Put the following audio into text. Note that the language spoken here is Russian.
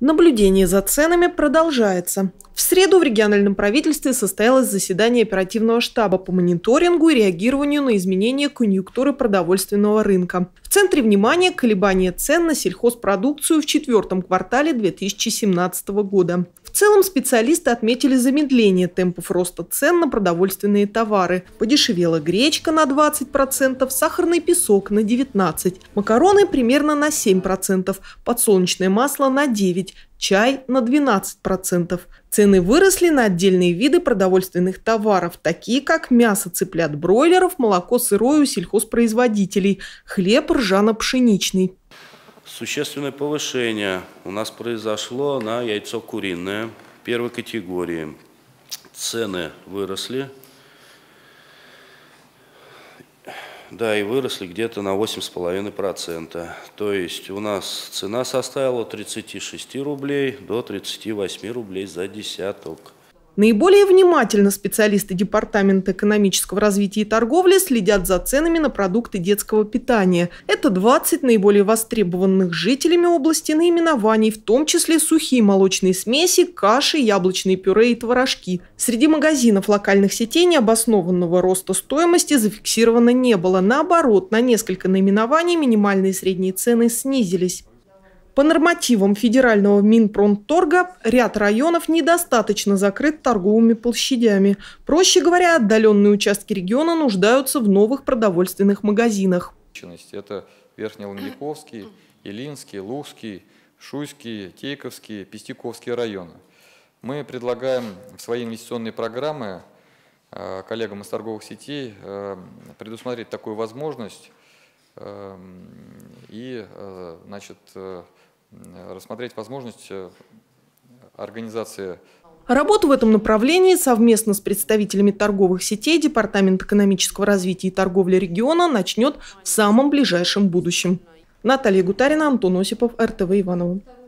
Наблюдение за ценами продолжается. В среду в региональном правительстве состоялось заседание оперативного штаба по мониторингу и реагированию на изменения конъюнктуры продовольственного рынка. В центре внимания колебания цен на сельхозпродукцию в четвертом квартале 2017 года. В целом специалисты отметили замедление темпов роста цен на продовольственные товары. Подешевела гречка на 20%, сахарный песок на 19%, макароны примерно на 7%, подсолнечное масло на 9%, чай на 12%. Цены выросли на отдельные виды продовольственных товаров, такие как мясо цыплят-бройлеров, молоко сырое у сельхозпроизводителей, хлеб ржано-пшеничный. Существенное повышение у нас произошло на яйцо куриное первой категории. Цены выросли. Да, и выросли где-то на 8,5%. То есть у нас цена составила от 36 рублей до 38 рублей за десяток. Наиболее внимательно специалисты Департамента экономического развития и торговли следят за ценами на продукты детского питания. Это 20 наиболее востребованных жителями области наименований, в том числе сухие молочные смеси, каши, яблочные пюре и творожки. Среди магазинов локальных сетей необоснованного роста стоимости зафиксировано не было. Наоборот, на несколько наименований минимальные и средние цены снизились. По нормативам федерального Минпромторга ряд районов недостаточно закрыт торговыми площадями. Проще говоря, отдаленные участки региона нуждаются в новых продовольственных магазинах. Это Верхнелангиповский, Илинский, Лужский, Шуйский, Тейковский, Пестяковский районы. Мы предлагаем в свои инвестиционные программы коллегам из торговых сетей предусмотреть такую возможность и, рассмотреть возможность организации. Работу в этом направлении совместно с представителями торговых сетей Департамент экономического развития и торговли региона начнет в самом ближайшем будущем. Наталья Гутарина, Антон Осипов, РТВ Иваново.